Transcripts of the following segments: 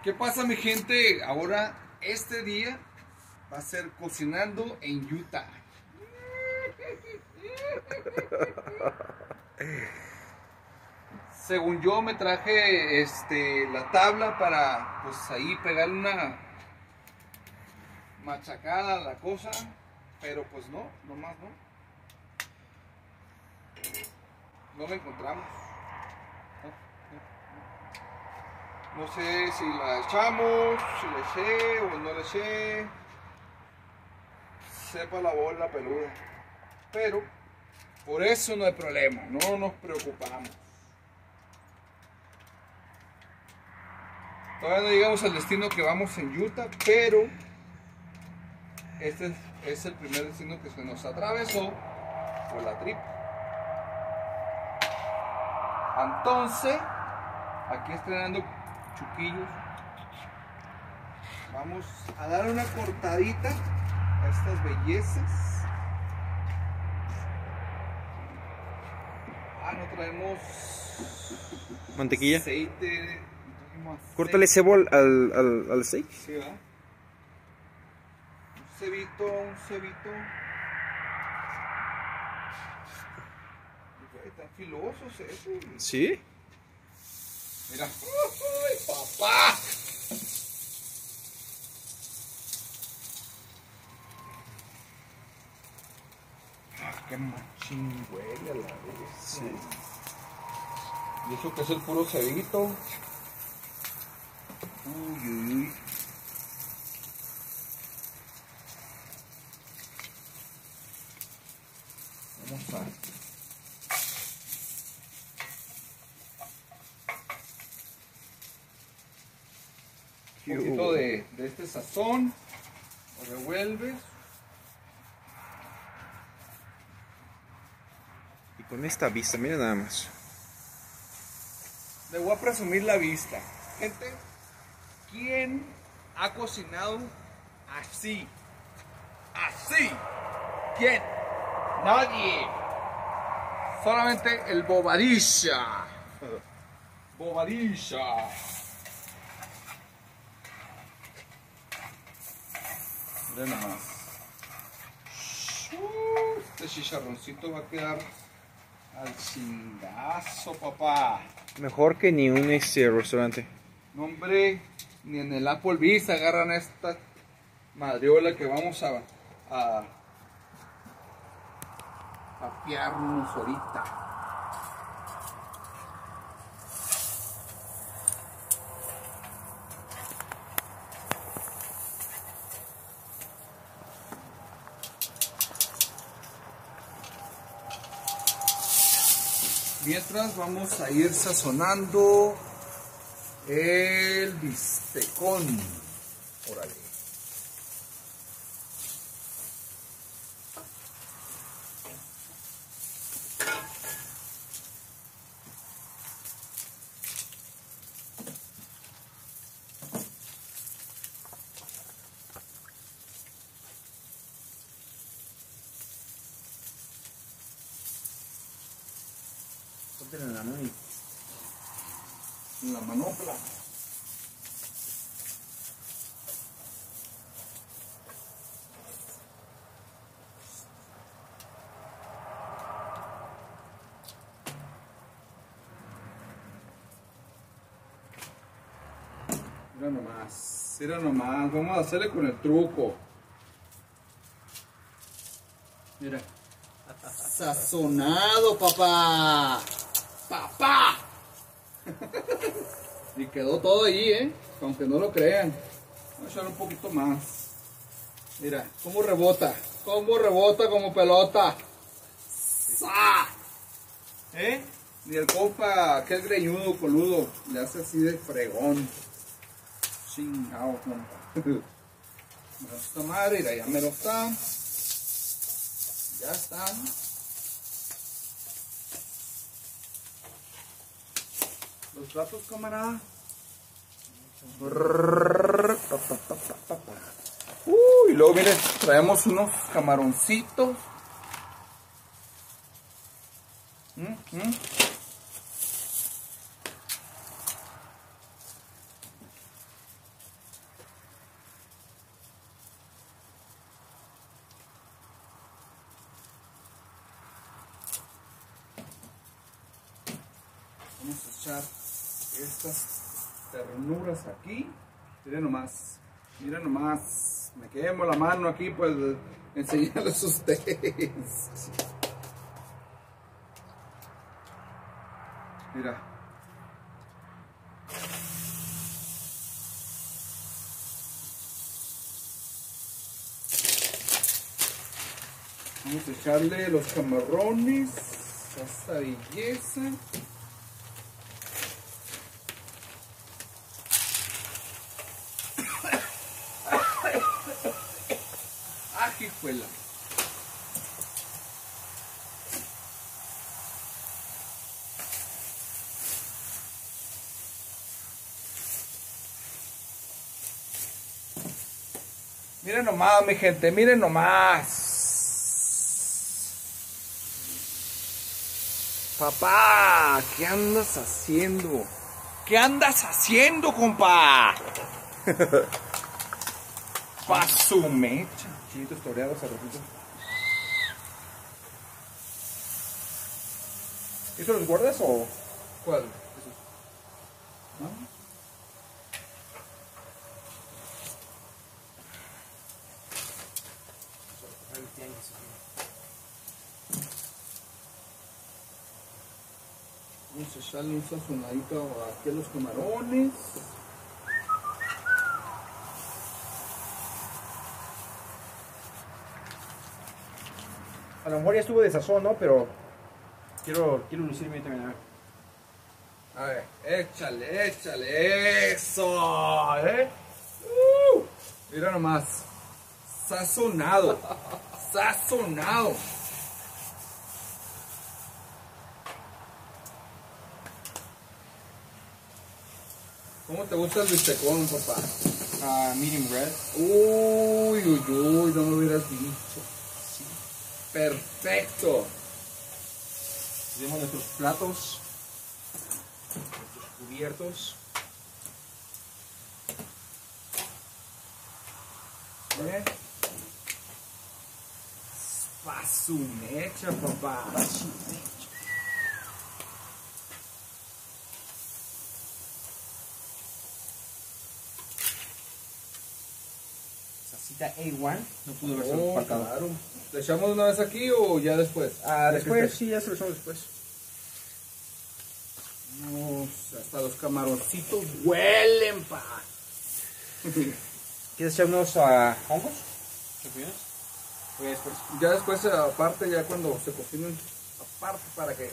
¿Qué pasa, mi gente? Ahora, este día va a ser cocinando en Utah. Según yo me traje la tabla para pues ahí pegarle una machacada a la cosa, pero pues no, nomás no la encontramos. No sé si la echamos, si le eché o no le eché, sepa la bola peluda, pero por eso no hay problema, no nos preocupamos. Todavía no llegamos al destino que vamos en Utah, pero este es el primer destino que se nos atravesó por la trip. Entonces, aquí estrenando chuquillos, vamos a dar una cortadita a estas bellezas. No traemos mantequilla, aceite. Córtale cebo al aceite. Sí, ¿verdad? Un cebito. Están filosos esos. ¿Sí? Mira. ¡Ay, papá! ¡Qué machín huele a la vez! Sí. Y eso que es el puro cebito. Uy, uy, uy. Vamos a... un poquito de este sazón. Lo revuelves. Y con esta vista, mira nada más. Le voy a presumir la vista. Gente, ¿quién ha cocinado así? Así. ¿Quién? Nadie. Solamente el Bobadilla. Bobadilla. Miren nada más. Este chicharroncito va a quedar al chingazo, papá. Mejor que ni un restaurante. No, hombre, ni en el Applebee's agarran esta madriola que vamos a papearnos ahorita. Mientras vamos a ir sazonando el bistecón. Órale. En la mano. En la manopla. Mira nomás, vamos a hacerle con el truco. Mira. Sazonado, papá. ¡Papá! Y quedó todo ahí, aunque no lo crean. Vamos a echar un poquito más. Mira, cómo rebota como pelota. ¡Sa! Ni el compa, aquel greñudo coludo, le hace así de fregón. Chingado, compa. Esta madre, mira, ya me lo está. Ya está. Los platos, camarada. Y luego, miren, traemos unos camaroncitos. Vamos a echar estas ternuras aquí. Miren nomás. Miren nomás. Me quemo la mano aquí, pues enseñarles a ustedes. Mira. Vamos a echarle los camarones a esta belleza. Ajijuela. Miren nomás, mi gente, miren nomás. Papá, ¿qué andas haciendo? ¿Qué andas haciendo, compa? Pa' su mecha. Chilitos toreados a ratito. ¿Eso los guardas o cuál? ¿Esos? ¿No? Vamos a echarle un sazonadito aquí a los camarones. A lo mejor ya estuvo de sazón, ¿no? Pero quiero lucirme también. A ver, échale eso, mira nomás, sazonado, sazonado. ¿Cómo te gusta el bistecón, papá? Medium red. Uy, no me hubieras dicho. Sí. Perfecto. Tenemos nuestros platos, nuestros cubiertos. ¿Eh? Pa' su mecha, papá. Pa' su mecha. Salsita A1. No pudo haberse faltado. Claro. ¿Le echamos una vez aquí o ya después? Después, sí, ya se lo echamos después. No, hasta los camaroncitos huelen, pa. ¿Quieres echar unos hongos? ¿Champiñones? ¿O ya después? Ya después, aparte, ya cuando se cocinen, aparte para que...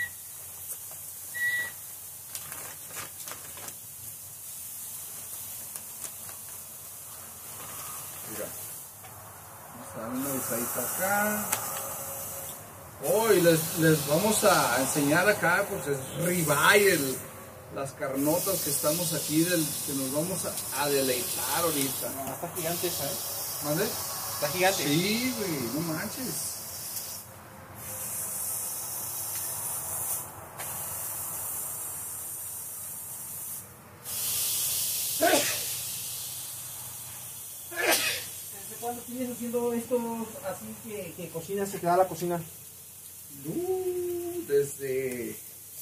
Mira. Vamos a dar una guisadita acá. Hoy les vamos a enseñar acá, pues es ribeye, las carnotas que estamos aquí, que nos vamos a deleitar ahorita. No, está gigante esa, ¿eh? ¿Mande? Está gigante. Sí, güey, no manches. ¿Desde cuándo tienes haciendo esto así que cocinas, se te da la cocina? Desde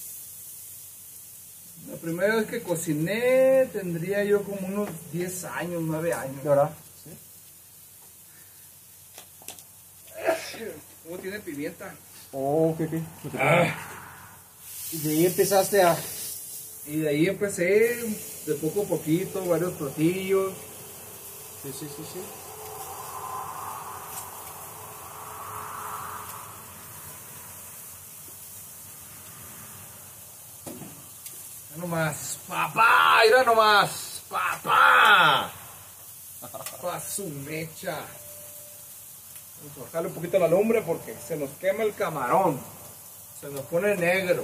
la primera vez que cociné tendría yo como unos 10 años, 9 años. ¿De verdad? Sí. ¿Cómo tiene pimienta? Oh, ok. Y de ahí empezaste a... Y de ahí empecé, de poco a poquito, varios platillos. Sí. Mira nomás, papá, mira nomás, papá. Pa' su mecha. Vamos a bajarle un poquito la lumbre porque se nos quema el camarón. Se nos pone negro.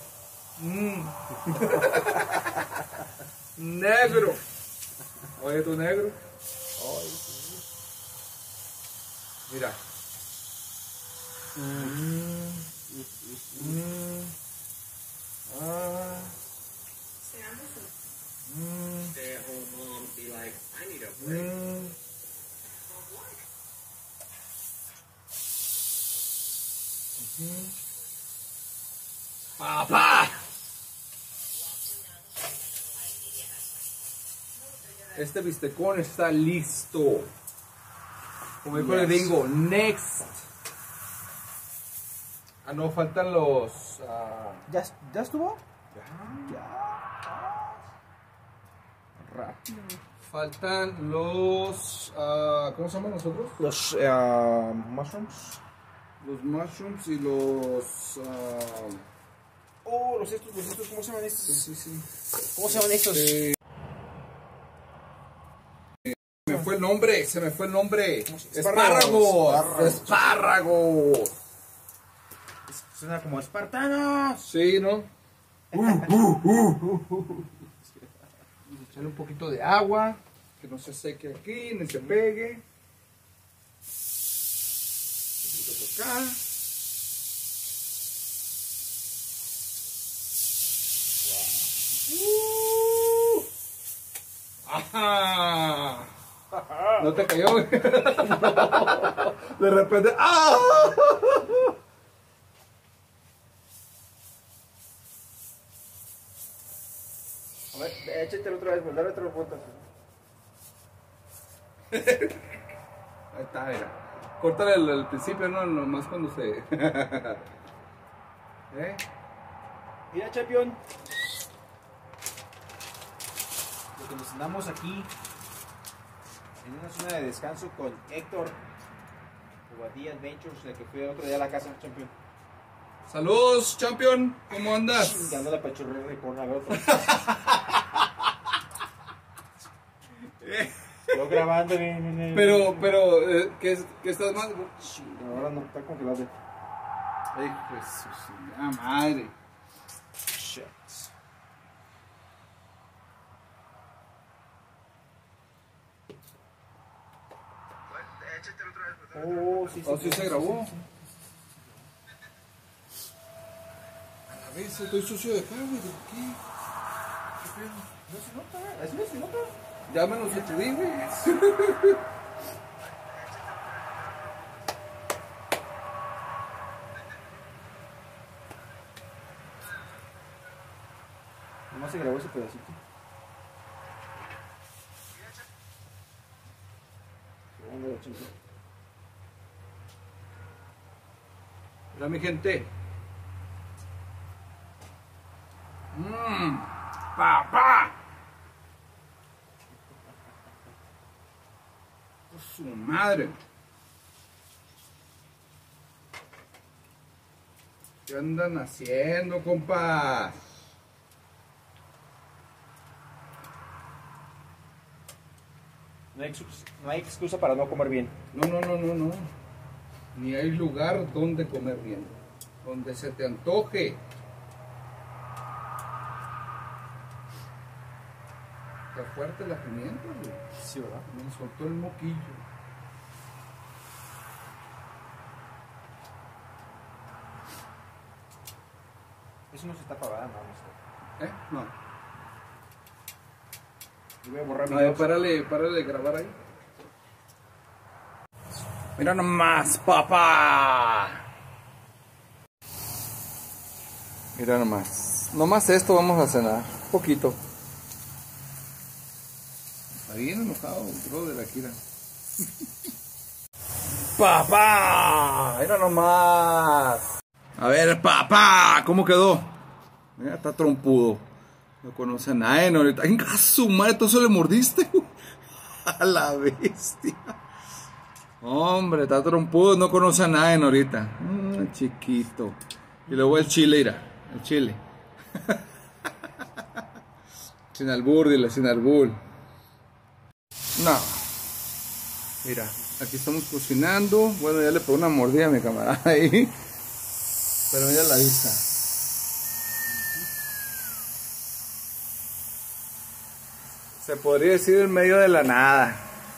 Negro. Oye, tu negro. Ay, sí. Mira. Stay at home mom be like, I need a break. Papá. Este bistecón está listo. Como dijo el gringo, next. Ah, no, faltan los... ¿Ya estuvo? Rápido. Faltan los... ¿cómo se llaman nosotros? Los mushrooms. Los mushrooms y los... Oh, los estos, ¿cómo se llaman estos? sí. ¿Cómo se llaman estos? Se me fue el nombre, Espárragos. Suena como espartanos. Sí, ¿no? Vamos a echarle un poquito de agua, que no se seque aquí, ni se pegue. Un poquito por acá. ¡Ajá! ¿No te cayó? De repente, ¡ah! A ver, échatelo otra vez, dale otras vueltas. Ahí está, mira. Córtale el principio, no, nomás cuando se... ¿Eh? Mira, champion. Lo que nos andamos aquí en una zona de descanso con Héctor Bobadilla Adventures, el que fue el otro día a la casa, champion. Saludos, champion. ¿Cómo andas? Chingando la pachorrera de corona, a ver otro. Yo grabando bien. Pero, ¿qué estás más? Ahora no, está congelado. Ay, Jesús, la madre. Shit. Oh, sí, ¿Oh, sí se grabó? A la vez, estoy sucio de acá, güey. ¿De qué? ¿Qué pedo? No se nota, así no se nota. Ya me lo sacudí, güey. Nomás se grabó ese pedacito. Mira, mi gente. Papá. Su madre. ¿Qué andan haciendo, compas? No hay excusa para no comer bien. No. Ni hay lugar donde comer bien. Donde se te antoje. Está fuerte la pimienta, güey. Sí, ¿verdad? Me soltó el moquillo. Eso no se está apagando, no. No. Yo voy a borrar mi No, párale de grabar ahí. Mira nomás, papá. Mira nomás. Nomás esto vamos a cenar. Poquito. Está bien enojado, brother, Akira. Papá. Mira nomás. A ver, papá. ¿Cómo quedó? Mira, está trompudo. No conoce a nadie, no. ¡Ay, su madre! ¿Tú se le mordiste? A la bestia. Hombre, está trompudo, no conoce a nadie ahorita. Chiquito. Y luego el chile, mira. El chile. Sin albur, dile, sin albur. No. Mira, aquí estamos cocinando. Bueno, ya le pegó una mordida a mi camarada ahí. Pero mira la vista. Se podría decir en medio de la nada.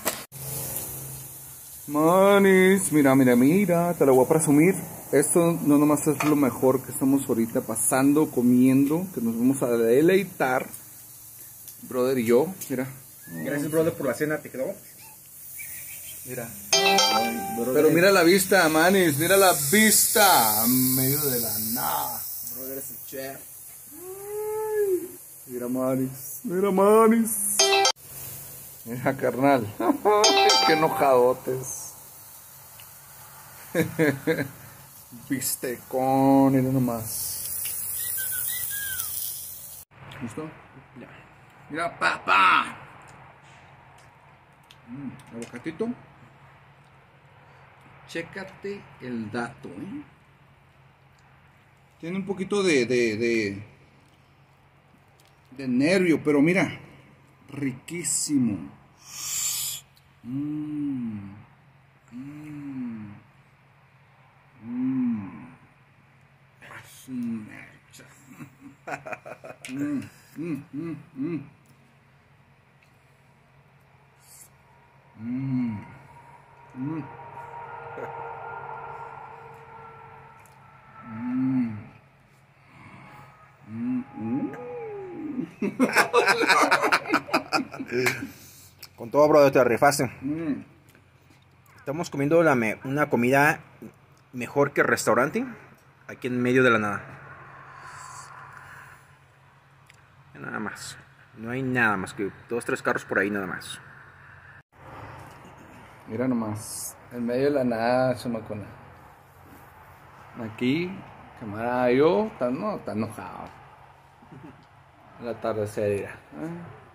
Manis, mira, te lo voy a presumir. Esto no nomás es lo mejor que estamos ahorita pasando, comiendo, que nos vamos a deleitar, brother y yo, mira. Gracias, brother, por la cena, ¿te quedó? Mira. Pero mira la vista, Manis, mira la vista, en medio de la nada. Brother es el chef. Mira, Manis, mira, Manis. Mira, carnal. Qué enojadotes. Bistecón, mira nomás. ¿Listo? Ya. Mira, papá. Aguacatito. Chécate el dato, ¿eh? Tiene un poquito de nervio, pero mira, riquísimo. Con todo, bro, te rifaste. Estamos comiendo una comida mejor que restaurante, aquí en medio de la nada. Nada más. No hay nada más que 2, 3 carros por ahí nada más. Mira nomás, en medio de la nada, chamacona. Aquí, camarada, yo, está enojado. Al atardecer, mira.